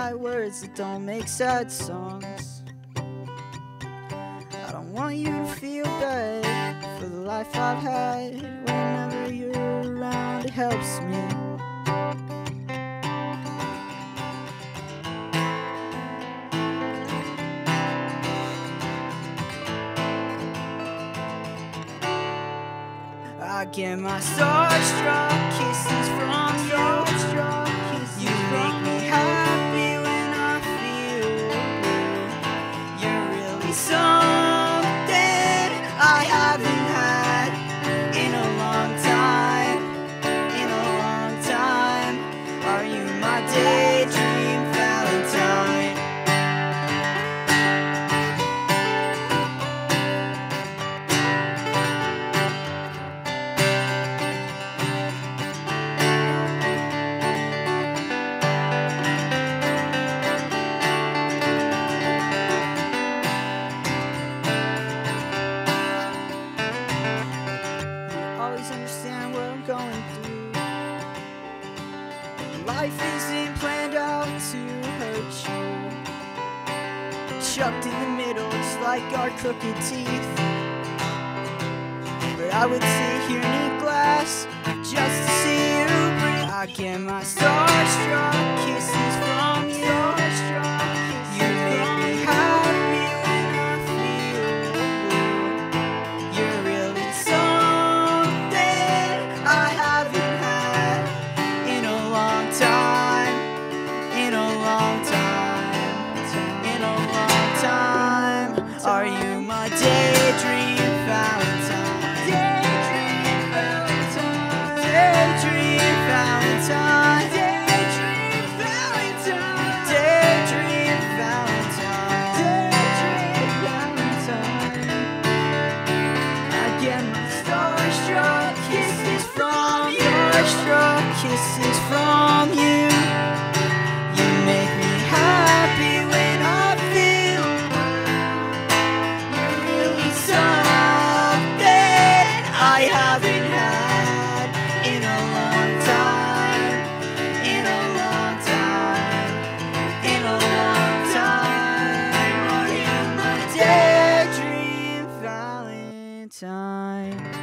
write words that don't make sad songs. I don't want you to feel bad for the life I've had. Whenever you're around, it helps me. I get my starstruck kisses from you. You make me happy when I feel blue. You're really something I haven't had in a long time. In a long time. Are you my daydream valentine? Always understand what I'm going through. Life isn't planned out to hurt you. Chucked in the middle just like our crooked teeth. But I would sit here and eat glass just to see you breathe. I get my starstruck kisses from you. You make me happy when I feel blue. You're really something I haven't had in a long time. In a long time. In a long time. Are you my daydream valentine? Daydream valentine. Daydream valentine. Daydream valentine. Daydream valentine. Daydream valentine. I get my starstruck kisses from you. Starstruck kisses from you. You make me happy when I feel you're really something I haven't had in a long time. In a long time. In a long time. Are you my daydream valentine?